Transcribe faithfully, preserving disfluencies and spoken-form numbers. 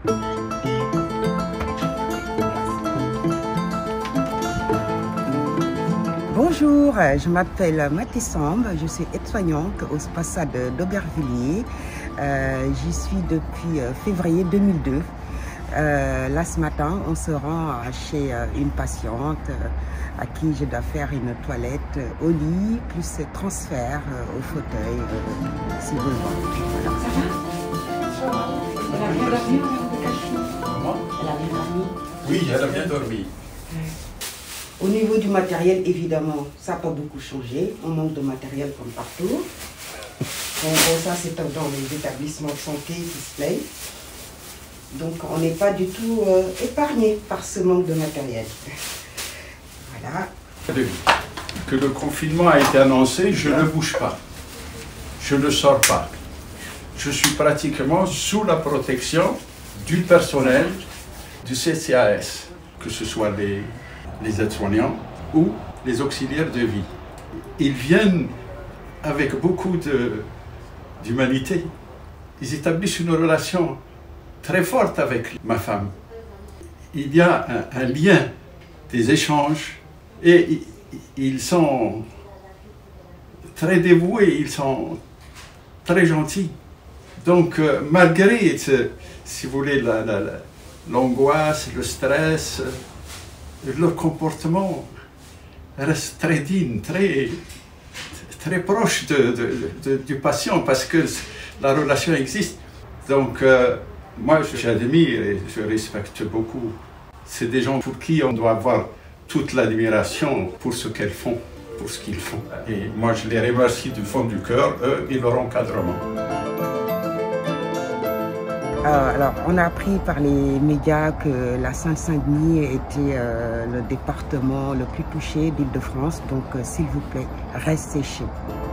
Bonjour, je m'appelle Mathé Samb, je suis aide-soignante au SPASA d'Aubervilliers. Euh, J'y suis depuis février deux mille deux. Euh, là ce matin, on se rend chez une patiente à qui je dois faire une toilette au lit, plus transfert au fauteuil, euh, si besoin. Voilà. Ça va? Elle a bien dormi, Comment? Elle a bien dormi? Oui, elle a bien dormi. Au niveau du matériel, évidemment, ça n'a pas beaucoup changé. On manque de matériel comme partout. Donc ça, c'est dans les établissements de santé qui se plaignent. Donc on n'est pas du tout euh, épargné par ce manque de matériel. Voilà. Que le confinement a été annoncé, je ne bouge pas. Je ne sors pas. Je suis pratiquement sous la protection du personnel du C C A S, que ce soit les, les aides-soignants ou les auxiliaires de vie. Ils viennent avec beaucoup d'humanité. Ils établissent une relation très forte avec ma femme. Il y a un, un lien, des échanges, et ils sont très dévoués, ils sont très gentils. Donc, euh, malgré, si vous voulez, l'angoisse, le stress, leur comportement reste très digne, très, très proche de, de, de, du patient, parce que la relation existe. Donc, euh, moi, j'admire et je respecte beaucoup. C'est des gens pour qui on doit avoir toute l'admiration pour ce qu'elles font, pour ce qu'ils font. Et moi, je les remercie du fond du cœur, eux et leur encadrement. Euh, alors, on a appris par les médias que la Seine-Saint-Denis était euh, le département le plus touché d'Île-de-France. Donc, euh, s'il vous plaît, restez chez vous.